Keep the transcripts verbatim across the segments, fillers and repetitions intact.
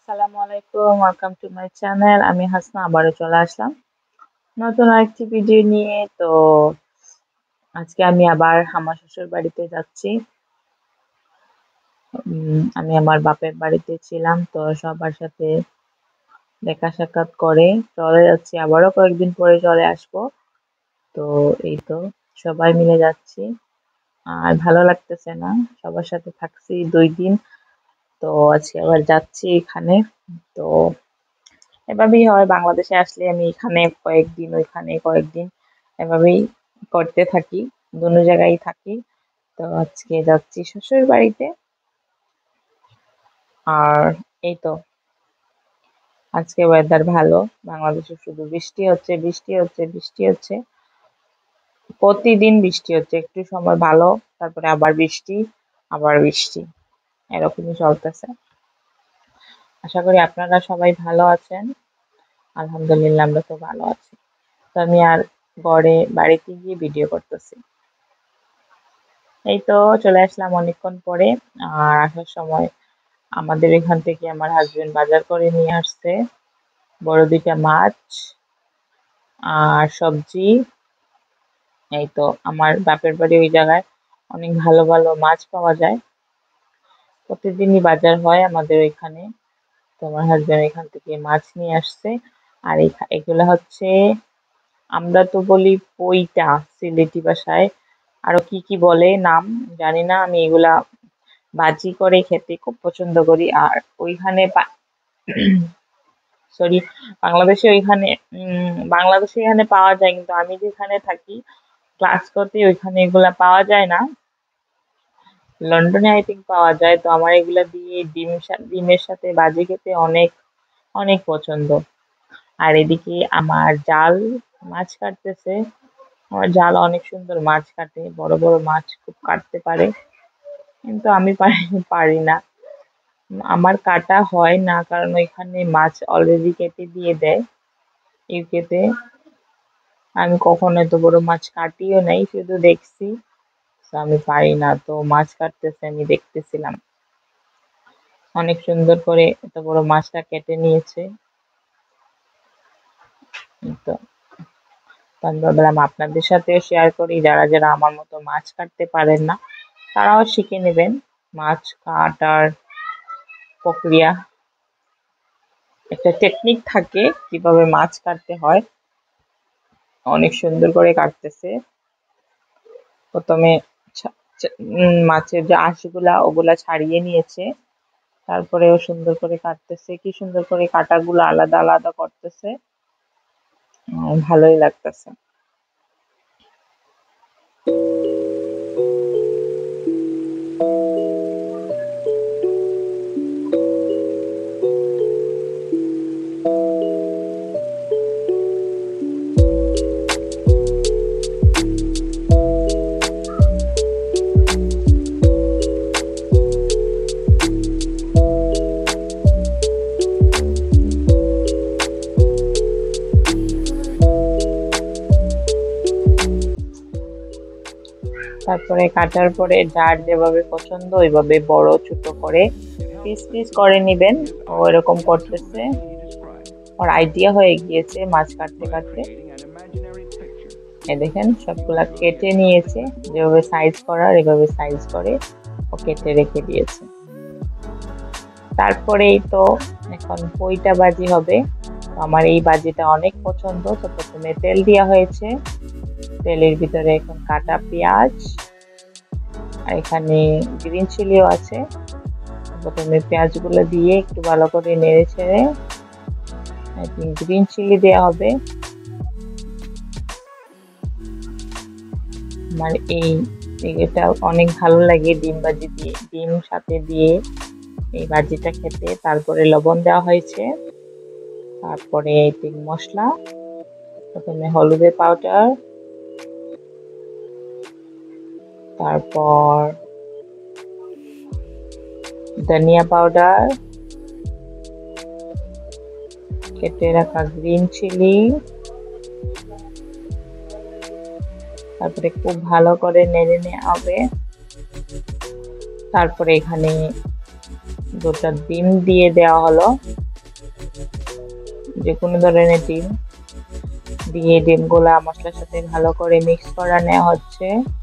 আসসালামু আলাইকুম, welcome to my channel. আমি হাসনা আবারও চলে আসলাম নতুন আরেকটি ভিডিও নিয়ে। তো আজকে আমি আবার আমার শ্বশুর বাড়িতে যাচ্ছি। উম, আমি আমার বাপের বাড়িতে ছিলাম, তো সবার সাথে দেখা সাক্ষাৎ করে চলে যাচ্ছি। আবারও কয়েকদিন পরে চলে আসবো। তো এই তো সবাই মিলে যাচ্ছি, আর ভালো লাগতেছে না। সবার সাথে থাকছি দুই দিন, তো আজকে আবার যাচ্ছি এখানে। তো এভাবেই হয়, বাংলাদেশে আসলে আমি এখানে কয়েকদিন ওইখানে কয়েকদিন এভাবেই করতে থাকি, দুনো জায়গায় থাকি। তো আজকে যাচ্ছি শ্বশুর বাড়িতে। আর এই তো আজকে ওয়েদার ভালো। বাংলাদেশে শুধু বৃষ্টি হচ্ছে বৃষ্টি হচ্ছে বৃষ্টি হচ্ছে, প্রতিদিন বৃষ্টি হচ্ছে। একটু সময় ভালো, তারপরে আবার বৃষ্টি, আবার বৃষ্টি, এরকমই চলতেছে। আশা করি আপনারা সবাই ভালো আছেন। আলহামদুলিল্লাহ, আমরা তো ভালো আছি। তো আমি আর গড়ে বাড়িতে গিয়ে ভিডিও করতেছি। এই তো চলে আসলাম অনেকক্ষণ পরে। আর আসার সময় আমাদের এখান থেকে আমার হাজবেন্ড বাজার করে নিয়ে আসছে বড় দুইটা মাছ আর সবজি। এই তো আমার বাপের বাড়ি ওই জায়গায় অনেক ভালো ভালো মাছ পাওয়া যায়। প্রতিদিনই বাজার হয় আমাদের ওইখানে। তো আমার হাজবেন্ড এখান থেকে মাছ নিয়ে আসছে। আর এখা- এগুলা হচ্ছে, আমরা তো বলি পইটা সিলেটি ভাষায়, আরো কি কি বলে নাম জানি না। আমি এগুলা ভাজি করে খেতে খুব পছন্দ করি। আর ওইখানে সরি বাংলাদেশে ওইখানে উম বাংলাদেশে এখানে পাওয়া যায়, কিন্তু আমি যেখানে থাকি ক্লাস করতে ওইখানে এগুলা পাওয়া যায় না। লন্ডনে আই থিঙ্ক পাওয়া যায়। তো আমার এগুলা দিয়ে ডিম সা- ডিমের সাথে ভাজি খেতে অনেক অনেক পছন্দ। আর এদিকে আমার জাল মাছ কাটতেছে। আমার জাল অনেক সুন্দর মাছ কাটে, বড় বড় মাছ খুব কাটতে পারে, কিন্তু আমি পারি পারি না। আমার কাটা হয় না, কারণ ওইখানে মাছ অলরেডি কেটে দিয়ে দেয় ইউকেতে। আমি কখনো এত বড় মাছ কাটিও নাই, শুধু দেখছি। তো আমি পারি না। তো মাছ কাটতেছে, আমি দেখতেছিলাম। অনেক সুন্দর করে এত বড় মাছটা কেটে নিয়েছে। এই তো তো আমি ভাবলাম আপনাদের সাথেও শেয়ার করি, যারা যারা আমার মতো মাছ কাটতে পারেন না তারাও শিখে নেবেন মাছ কাটার প্রক্রিয়া। একটা টেকনিক থাকে কিভাবে মাছ কাটতে হয়, অনেক সুন্দর করে কাটতেছে। প্রথমে ছা- ছা- উম, মাছের যে আঁশগুলা ওগুলা ছাড়িয়ে নিয়েছে, তারপরেও সুন্দর করে কাটতেছে। কি সুন্দর করে কাটাগুলো আলাদা আলাদা করতেছে। উম, ভালোই লাগতেছে। তারপরে কাটার পরে যার যেভাবে পছন্দ ওইভাবে বড় ছোট করে পিস পিস করে নিবেন। ও এরকম করতেছে, ওর আইডিয়া হয়ে গিয়েছে মাছ কাটতে কাটতে। এই দেখেন সবগুলা কেটে নিয়েছে, যেভাবে সাইজ করার এভাবে সাইজ করে ও কেটে রেখে দিয়েছে। তারপরেই তো এখন পইটা ভাজি হবে। তো আমার এই ভাজিটা অনেক পছন্দ। তো প্রথমে তেল দেওয়া হয়েছে, তেলের ভিতরে এখন কাটা পেঁয়াজ, আর এখানে গ্রিন চিলিও আছে। প্রথমে পেঁয়াজগুলো দিয়ে একটু ভালো করে নেড়ে ছেড়ে গ্রিন চিলি দেওয়া হবে। আমার এই এটা অনেক ভালো লাগে ডিম ভাজি দিয়ে, ডিম সাথে দিয়ে এই ভাজিটা খেতে। তারপরে লবণ দেওয়া হয়েছে, তারপরে এই তিন মশলা, প্রথমে হলুদের পাউডার, তারপর ধনিয়া পাউডার, কেটে রাখা গ্রিন চিলি, তারপরে খুব ভালো করে নেড়ে নেওয়া হবে। তারপরে এখানে দুটা ডিম দিয়ে দেওয়া হলো, যে কোনো ধরনের ডিম দিয়ে ডিমগুলা মশলার সাথে ভালো করে মিক্স করা নেওয়া হচ্ছে।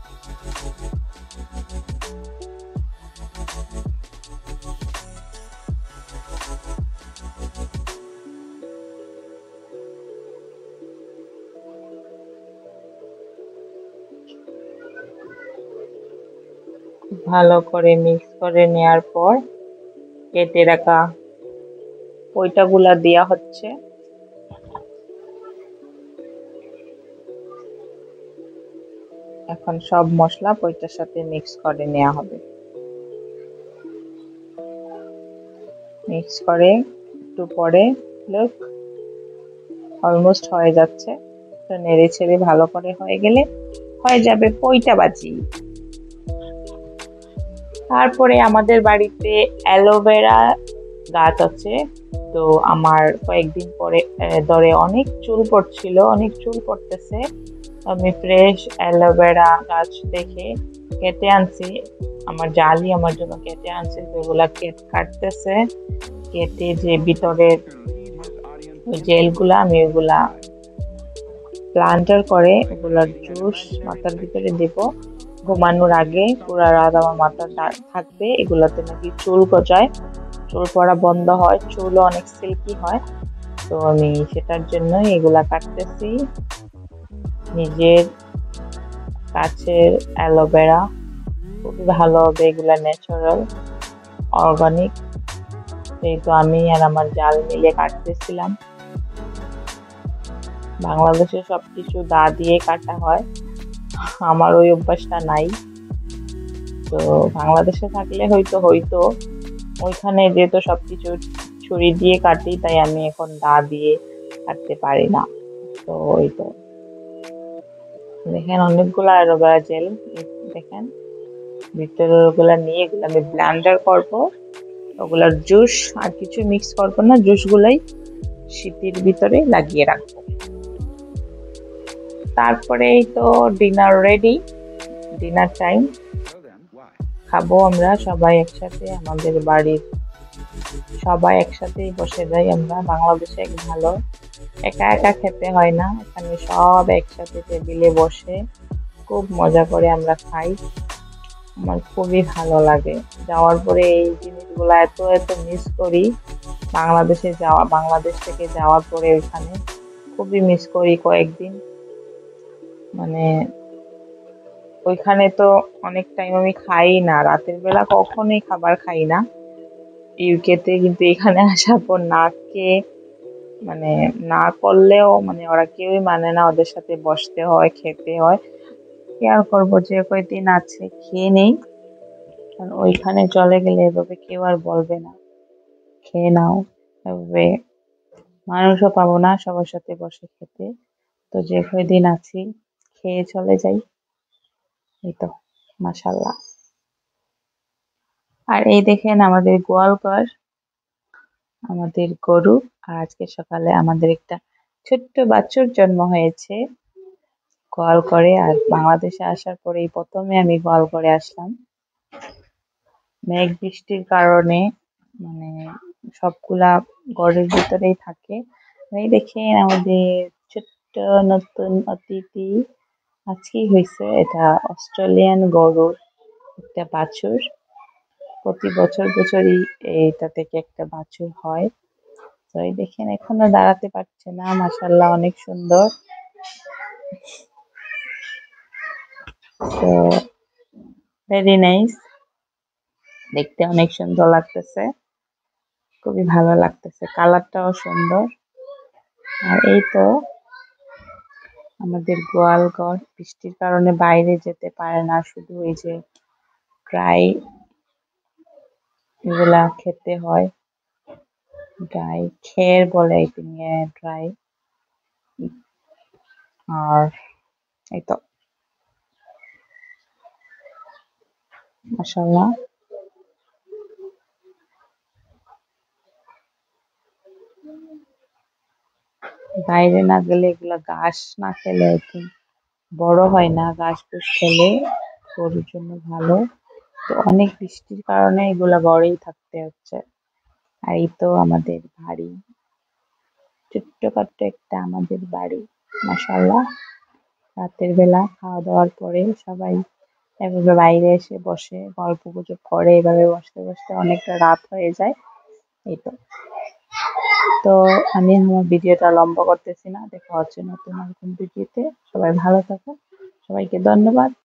ভালো করে মিক্স করে নেওয়ার পর কেটে রাখা পৈটাগুলা দেওয়া হচ্ছে। এখন সব মশলা পৈটার সাথে মিক্স করে নেওয়া হবে। মিক্স করে একটু পরে লুক অলমোস্ট হয়ে যাচ্ছে, তো নেড়ে ছেড়ে ভালো করে হয়ে গেলে হয়ে যাবে পৈটা বাজি। তারপরে আমাদের বাড়িতে অ্যালোভেরা গাছ আছে, তো আমার কয়েকদিন পরে ধরে অনেক চুল পড়ছিল, অনেক চুল পড়তেছে। আমি ফ্রেশ অ্যালোভেরা গাছ দেখে কেটে আনছি, আমার জালি আমার জন্য কেটে আনছি, তো ওগুলা কেট কাটতেছে। কেটে যে ভিতরের জেলগুলা আমি ওগুলা প্লান্টার করে ওগুলার জুস মাথার ভিতরে দেব। ঘুমানোর আগে পুরা রাত আমার মাথা থাকবে, এগুলাতে নাকি চুল গজায়, চুল পড়া বন্ধ হয়, চুলও অনেক সিল্কি হয়। তো আমি সেটার জন্য এগুলা কাটতেছি। নিজের গাছের অ্যালোভেরা খুবই ভালো হবে, এগুলা ন্যাচারাল অর্গানিক, যেহেতু আমি আর আমার জাল মিলে কাটতেছিলাম। বাংলাদেশে সবকিছু দা দিয়ে কাটা হয়, আমার ওই অভ্যাসটা নাই। তো বাংলাদেশে থাকলে হয়তো হয়তো ওইখানে যেহেতু সবকিছু ছুরি দিয়ে কাটি, তাই আমি এখন দা দিয়ে কাটতে পারি না। তো ওই তো দেখেন অনেকগুলো অ্যালোভেরা জেল, দেখেন ভিতরে ওগুলা নিয়ে এগুলো আমি ব্লেন্ডার করবো, ওগুলার জুস আর কিছু মিক্স করবো না, জুস গুলাই শীতের ভিতরে লাগিয়ে রাখবো। তারপরেই তো ডিনার রেডি, ডিনার টাইম, খাবো আমরা সবাই একসাথে। আমাদের বাড়ির সবাই একসাথেই বসে যাই আমরা, বাংলাদেশে এক ভালো, একা একা খেতে হয় না, এখানে সব একসাথে টেবিলে বসে খুব মজা করে আমরা খাই। আমার খুবই ভালো লাগে। যাওয়ার পরে এই জিনিসগুলো এত এত মিস করি, বাংলাদেশে যাওয়া বাংলাদেশ থেকে যাওয়ার পরে ওইখানে খুবই মিস করি কয়েকদিন। মানে ওইখানে তো অনেক টাইম আমি খাই না, রাতের বেলা কখনোই খাবার খাই না ইউকেতে, কিন্তু এখানে আসার পর না খেয়ে মানে না করলেও মানে ওরা কেউই মানে না, ওদের সাথে বসতে হয়, খেতে হয়। কি আর করবো, যে কয়দিন আছে খেয়ে নেই, কারণ ওইখানে চলে গেলে এভাবে কেউ আর বলবে না খেয়ে নাও, এভাবে মানুষও পাবো না সবার সাথে বসে খেতে। তো যে কয়দিন আছি খেয়ে চলে যাই, এই তো মাশাল্লাহ। আর এই দেখেন আমাদের গোয়াল ঘর, আমাদের গরু। আর আজকে সকালে আমাদের একটা ছোট্ট বাছুর জন্ম হয়েছে গোয়াল ঘরে। আর বাংলাদেশে আসার পরেই প্রথমে আমি গোয়াল ঘরে আসলাম, মেঘ বৃষ্টির কারণে মানে সবগুলা ঘরের ভিতরেই থাকে। এই দেখেন আমাদের ছোট্ট নতুন অতিথি আজকেই হয়েছে, এটা অস্ট্রেলিয়ান গরুর একটা বাছুর, প্রতি বছর বছরই এটা থেকে একটা বাছুর হয়। তো এই দেখেন এখনো দাঁড়াতে পারছে না, মাশাআল্লাহ অনেক সুন্দর। তো ভেরি নাইস, দেখতে অনেক সুন্দর লাগতেছে, খুবই ভালো লাগতেছে, কালারটাও সুন্দর। আর এই তো আমাদের গোয়াল ঘর, বৃষ্টির কারণে বাইরে যেতে পারে না, শুধু এই যে ড্রাই এগুলা খেতে হয়, ড্রাই খের বলে ড্রাই। আর এই তো মাশাআল্লাহ, বাইরে না গেলে এগুলা ঘাস না খেলে বড় হয় না, ঘাস ফুস খেলে গরুর জন্য ভালো। তো অনেক বৃষ্টির কারণে এগুলা ঘরেই থাকতে হচ্ছে। আর এই তো আমাদের বাড়ি, ছোট্টখাট্ট একটা আমাদের বাড়ি। মাশাআল্লাহ। রাতের বেলা খাওয়া দাওয়ার পরে সবাই এভাবে বাইরে এসে বসে গল্প গুজব করে, এভাবে বসতে বসতে অনেকটা রাত হয়ে যায়। এই তো। তো আমি আমার ভিডিওটা লম্বা করতেছি না। দেখা হচ্ছে নতুন নতুন ভিডিওতে। সবাই ভালো থাকুন। সবাইকে ধন্যবাদ।